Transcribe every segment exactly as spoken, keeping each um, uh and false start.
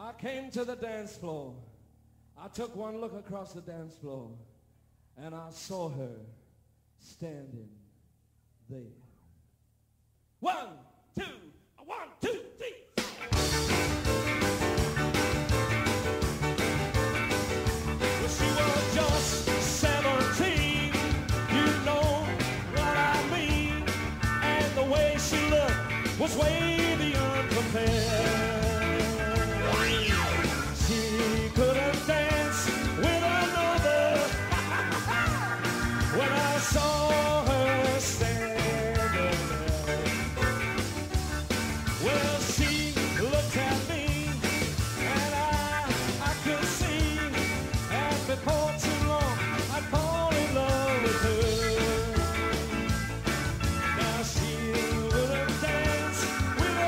I came to the dance floor. I took one look across the dance floor, and I saw her standing there. One, two, one, two, three. Well, she was just seventeen, you know what I mean, and the way she looked was way beyond compare. She couldn't dance with another. When I saw her standing there, well, she looked at me, and I, I could see, and before too long, I'd fall in love with her. Now she wouldn't dance with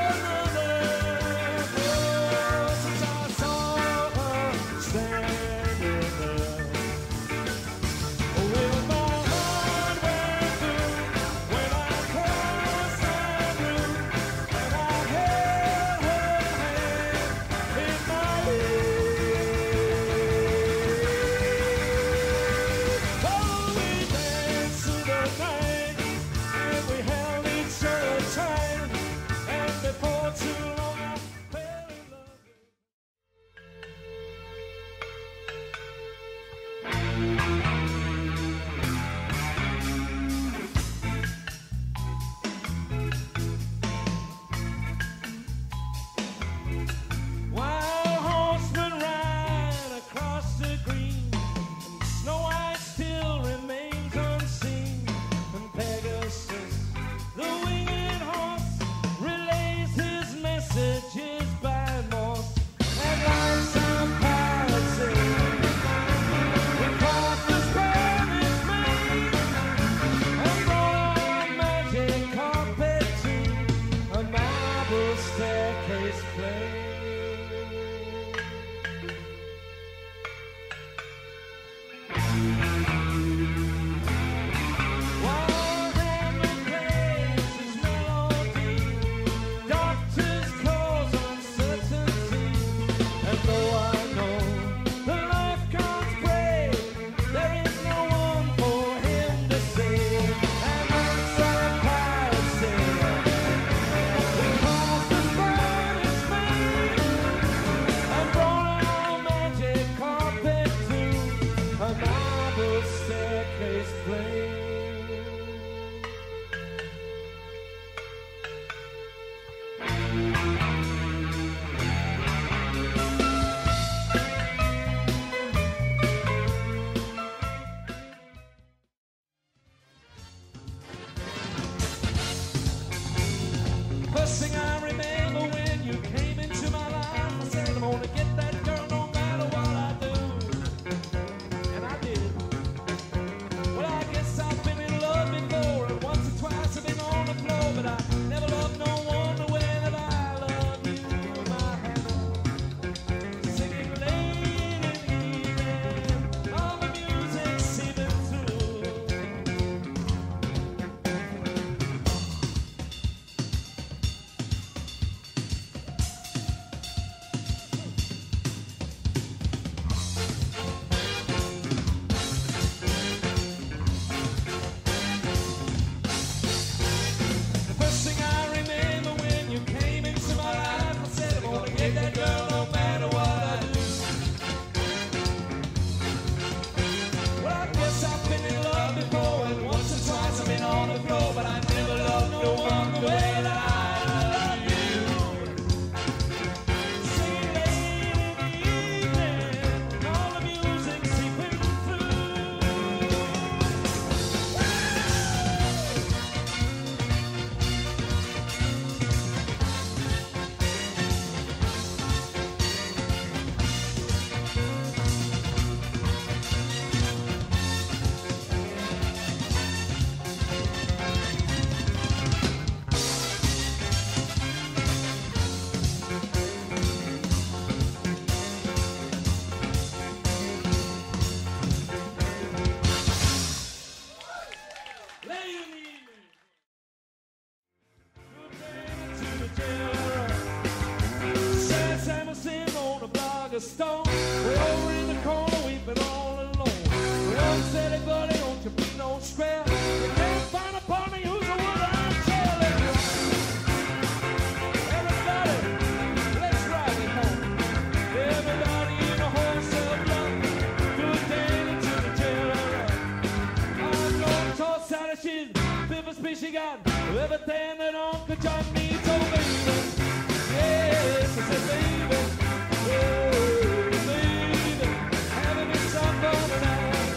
like a stone. Way over in the corner, weeping all alone. One said, hey buddy, don't you be no square. You can't find a partner who's a wood I'm telling you. Everybody, let's ride it home. Everybody in the wholesale block, do a dandy to the jailer. I'm going to Sally, she's fifth speech she got. Everything that Uncle John needs, oh baby. Yes, I said baby. Oh, baby. Having me some fun tonight.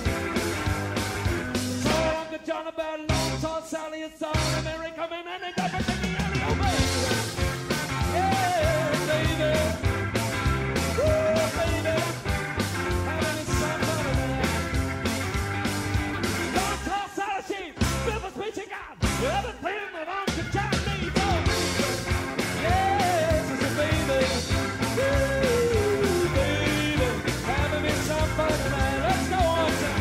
Told Uncle John about it, long told Sally and saw the Mary coming and they got back in the alley, oh baby. Yeah, baby. Oh, baby. Having me some fun tonight. Long told Sally, she fifth speech she got. Everything that Uncle John needs, oh baby. Yes, I said baby. Ooh, baby. Having me some fun tonight. Let's go on time.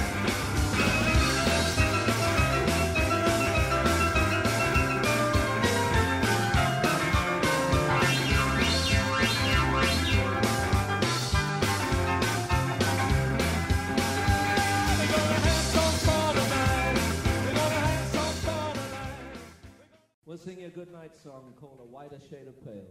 We're gonna have some fun tonight. We're gonna have some fun tonight. We'll sing you a good night song called A Whiter Shade of Pale.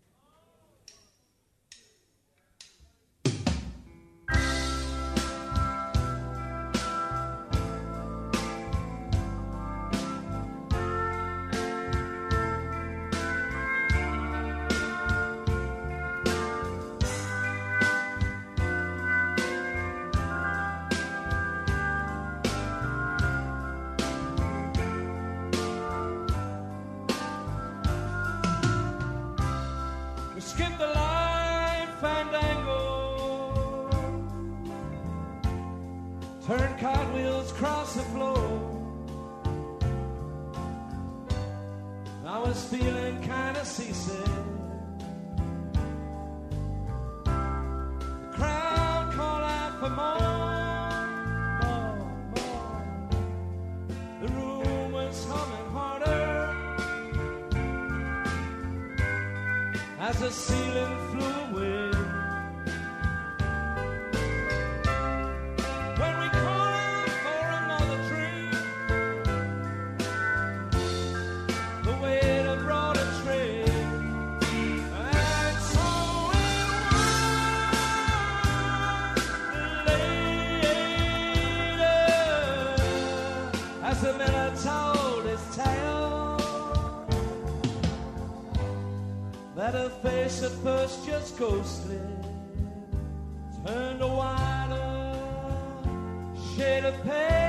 We skip the line, fandango. Turn cartwheels across the floor. I was feeling kinda seasick. The crowd called out for more, more, more. The room was humming harder as the ceiling flew away. When we called out for another drink, the waiter brought a tray. And so it was later, as the miller told his tale, that her face at first just ghostly turned a whiter shade of pale.